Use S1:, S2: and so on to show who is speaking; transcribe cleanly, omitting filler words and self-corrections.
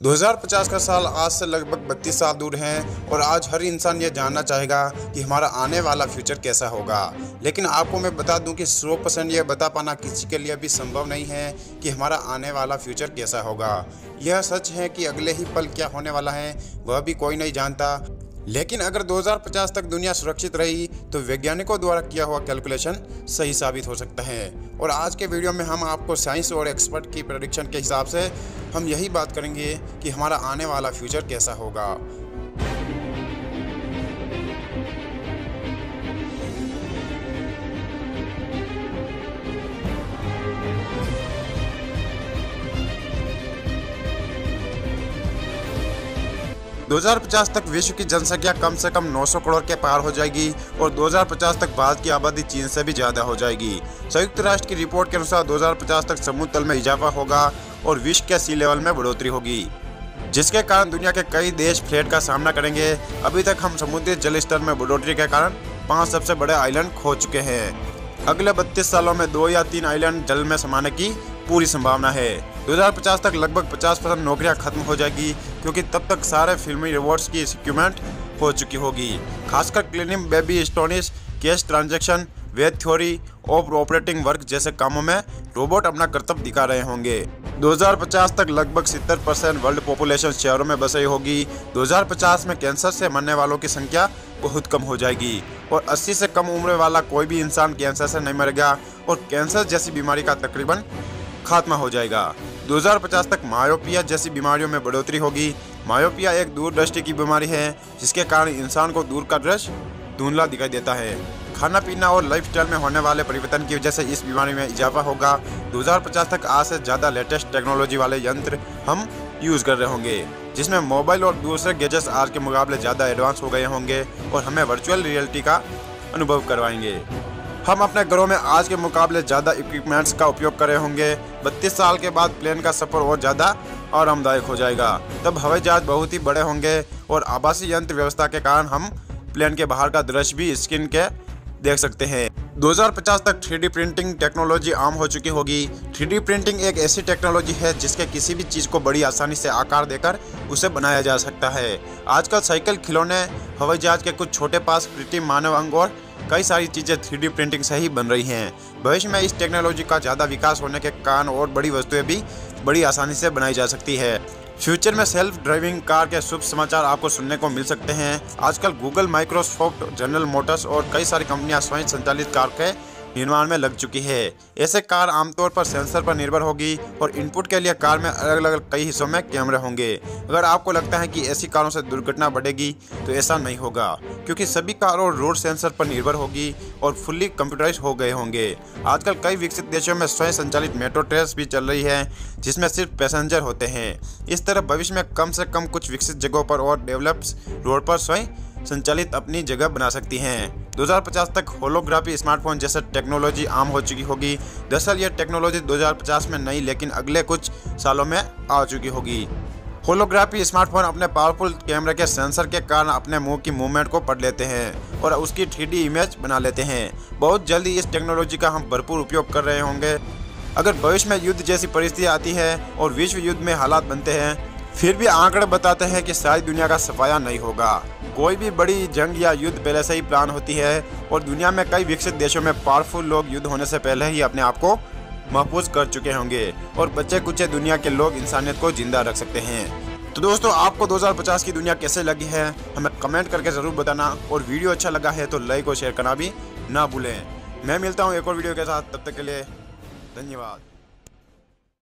S1: 2050 का साल आज से लगभग 32 साल दूर हैं और आज हर इंसान ये जानना चाहेगा कि हमारा आने वाला फ्यूचर कैसा होगा। लेकिन आपको मैं बता दूं कि 100% ये बता पाना किसी के लिए भी संभव नहीं है कि हमारा आने वाला फ्यूचर कैसा होगा। यह सच है कि अगले ही पल क्या होने वाला है वह भी कोई नहीं जानता। लेकिन अगर 2050 तक दुनिया सुरक्षित रही तो वैज्ञानिकों द्वारा किया हुआ कैलकुलेशन सही साबित हो सकता है। और आज के वीडियो में हम आपको साइंस और एक्सपर्ट की प्रेडिक्शन के हिसाब से हम यही बात करेंगे कि हमारा आने वाला फ्यूचर कैसा होगा। 2050 तक विश्व की जनसंख्या कम से कम 900 करोड़ के पार हो जाएगी और 2050 तक भारत की आबादी चीन से भी ज़्यादा हो जाएगी। संयुक्त राष्ट्र की रिपोर्ट के अनुसार 2050 तक समुद्र तल में इजाफा होगा और विश्व के सी लेवल में बढ़ोतरी होगी, जिसके कारण दुनिया के कई देश फ्लड का सामना करेंगे। अभी तक हम समुद्री जल स्तर में बढ़ोतरी के कारण 5 सबसे बड़े आइलैंड खो चुके हैं। अगले 32 सालों में 2 या 3 आइलैंड जल में समाने की पूरी संभावना है। 2050 तक लगभग 50% नौकरियां खत्म हो जाएगी, क्योंकि तब तक सारे फिल्मी रोबोट्स की इक्विपमेंट हो चुकी होगी। खासकर क्लीनिंग, बेबी स्टोनिश, कैश ट्रांजैक्शन, वेद थ्योरी और ऑपरेटिंग वर्क जैसे कामों में रोबोट अपना कर्तव्य दिखा रहे होंगे। 2050 तक लगभग 70% वर्ल्ड पॉपुलेशन शहरों में बस रही होगी। 2050 में कैंसर से मरने वालों की संख्या बहुत कम हो जाएगी और 80 से कम उम्र वाला कोई भी इंसान कैंसर से नहीं मरेगा और कैंसर जैसी बीमारी का तकरीबन खात्मा हो जाएगा। 2050 तक मायोपिया जैसी बीमारियों में बढ़ोतरी होगी। मायोपिया एक दूरदृष्टि की बीमारी है जिसके कारण इंसान को दूर का दृश्य धुंधला दिखाई देता है। खाना पीना और लाइफस्टाइल में होने वाले परिवर्तन की वजह से इस बीमारी में इजाफा होगा। 2050 तक आज से ज़्यादा लेटेस्ट टेक्नोलॉजी वाले यंत्र हम यूज़ कर रहे होंगे, जिसमें मोबाइल और दूसरे गैजेट्स आज के मुकाबले ज़्यादा एडवांस हो गए होंगे और हमें वर्चुअल रियलिटी का अनुभव करवाएंगे। हम अपने घरों में आज के मुकाबले ज़्यादा इक्विपमेंट्स का उपयोग कर रहे होंगे। 32 साल के बाद प्लेन का सफ़र और ज़्यादा आरामदायक हो जाएगा। तब हवाई जहाज बहुत ही बड़े होंगे और आभासी यंत्र व्यवस्था के कारण हम प्लेन के बाहर का दृश्य भी स्क्रीन के देख सकते हैं। 2050 तक 3D प्रिंटिंग टेक्नोलॉजी आम हो चुकी होगी। 3D प्रिंटिंग एक ऐसी टेक्नोलॉजी है जिसके किसी भी चीज़ को बड़ी आसानी से आकार देकर उसे बनाया जा सकता है। आजकल साइकिल, खिलौने, हवाई जहाज के कुछ छोटे पास, कृत्रिम मानव अंग और कई सारी चीज़ें 3D प्रिंटिंग से ही बन रही हैं। भविष्य में इस टेक्नोलॉजी का ज़्यादा विकास होने के कारण और बड़ी वस्तुएं भी बड़ी आसानी से बनाई जा सकती है। फ्यूचर में सेल्फ ड्राइविंग कार के शुभ समाचार आपको सुनने को मिल सकते हैं। आजकल गूगल, माइक्रोसॉफ्ट, जनरल मोटर्स और कई सारी कंपनियां स्वयं संचालित कार के निर्माण में लग चुकी है। ऐसे कार आमतौर पर सेंसर पर निर्भर होगी और इनपुट के लिए कार में अलग अलग कई हिस्सों में कैमरे होंगे। अगर आपको लगता है कि ऐसी कारों से दुर्घटना बढ़ेगी तो ऐसा नहीं होगा, क्योंकि सभी कार और रोड सेंसर पर निर्भर होगी और फुल्ली कंप्यूटराइज हो गए होंगे। आजकल कई विकसित देशों में स्वयं संचालित मेट्रो ट्रेन्स भी चल रही है, जिसमें सिर्फ पैसेंजर होते हैं। इस तरह भविष्य में कम से कम कुछ विकसित जगहों पर और डेवलप्ड रोड पर स्वयं संचालित अपनी जगह बना सकती हैं। 2050 तक होलोग्राफी स्मार्टफोन जैसे टेक्नोलॉजी आम हो चुकी होगी। दरअसल यह टेक्नोलॉजी 2050 में नहीं, लेकिन अगले कुछ सालों में आ चुकी होगी। होलोग्राफी स्मार्टफोन अपने पावरफुल कैमरे के सेंसर के कारण अपने मुंह की मूवमेंट को पढ़ लेते हैं और उसकी 3D इमेज बना लेते हैं। बहुत जल्दी इस टेक्नोलॉजी का हम भरपूर उपयोग कर रहे होंगे। अगर भविष्य में युद्ध जैसी परिस्थिति आती है और विश्व युद्ध में हालात बनते हैं, फिर भी आंकड़े बताते हैं कि शायद दुनिया का सफाया नहीं होगा। कोई भी बड़ी जंग या युद्ध पहले से ही प्लान होती है और दुनिया में कई विकसित देशों में पावरफुल लोग युद्ध होने से पहले ही अपने आप को महफूज कर चुके होंगे और बचे कुचे दुनिया के लोग इंसानियत को जिंदा रख सकते हैं। तो दोस्तों, आपको 2050 की दुनिया कैसे लगी है हमें कमेंट करके ज़रूर बताना और वीडियो अच्छा लगा है तो लाइक और शेयर करना भी ना भूलें। मैं मिलता हूँ एक और वीडियो के साथ, तब तक के लिए धन्यवाद।